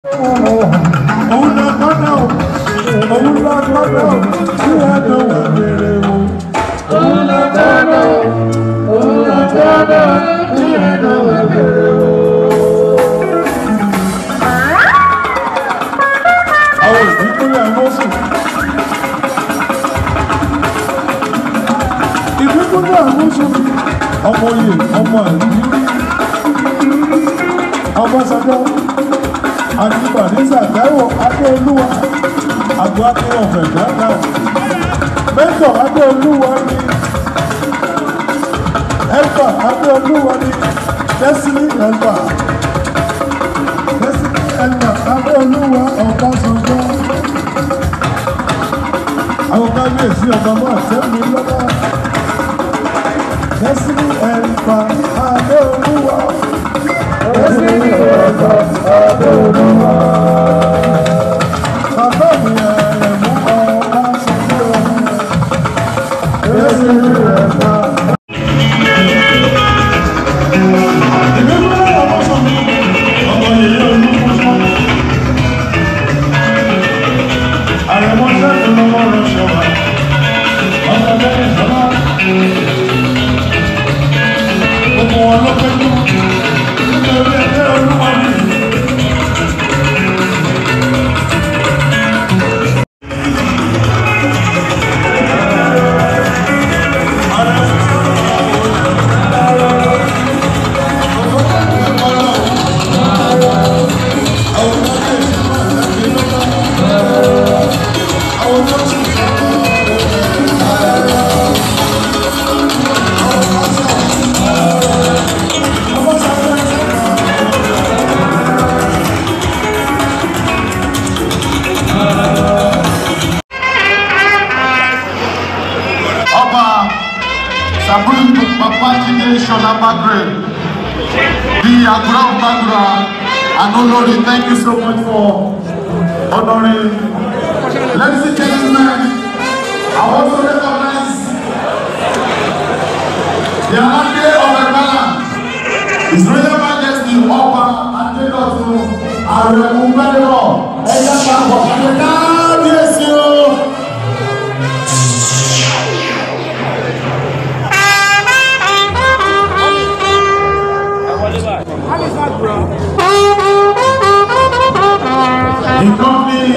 ọmọ oyè ọmọ ẹ̀rí ọmọsọdọ àdìgbà ní sàgáwò adéolúwa àgọ́ akínwọ̀fẹ̀ dáadáa mẹ́tọ̀ adéolúwa ní ẹ̀fà adéolúwa ní destiny ẹ̀fà adéolúwa ọ̀pọ̀sọdọ àwọn kábíyèsí ọba máa tẹ́mi lọ́wọ́. Destiny ẹ̀fà adéolúwa. Destiny ẹ̀fà adéolúwa. Bàbá mi ẹ̀rẹ̀ mú ọ̀pá sọ́dọ̀. Destiny ẹ̀fà. Ìgbésẹ̀ ọmọ sọ̀rọ̀ ọmọ yìí olúkúsọ. Àrẹ̀mọ́ sẹ́kùn lọ́wọ́ rẹ̀ ṣọ̀wá. Ọ̀sẹ̀ bẹ́ẹ̀ sọ́lá. Gbogbo wọn ló pẹ́ tó nítorí ẹgbẹ́ olúwa ní. The Agura of Bagura and Olori, thank you so much for honoring. Ladies and gentlemen, I also recognize the Anande of Ebala, His Royal Majesty Oba Adedotu Aremu Gbadebo, Ẹ̀yà Pàpọ̀ Kábíyèsí o. The company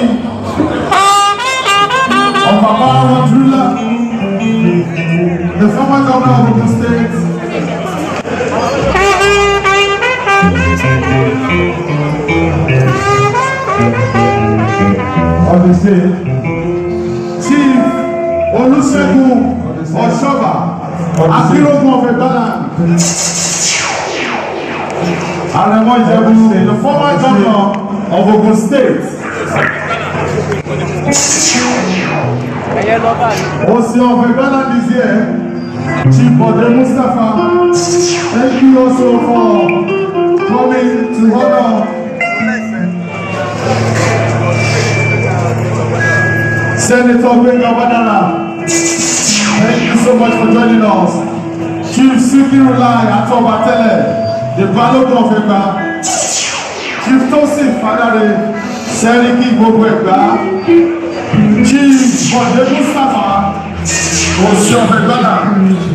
of Abara Drula, the former governor of the state, Chief Olusegun Oshoba, Akirogun of Ebala, Aremo Ijebu, the former governor of Ogun State. Osi of Ebala this year, Chief Bode Mustafa. Thank you also for coming to honor Senator Gbenga Badara. Thank you so much for joining us. Chief Sikirulai Atobatele, the Balogun of Egba. Chief Tosin Fadare, Seriki gbogbo Egba. Chief Bode Mustafa, Osi of Ebala.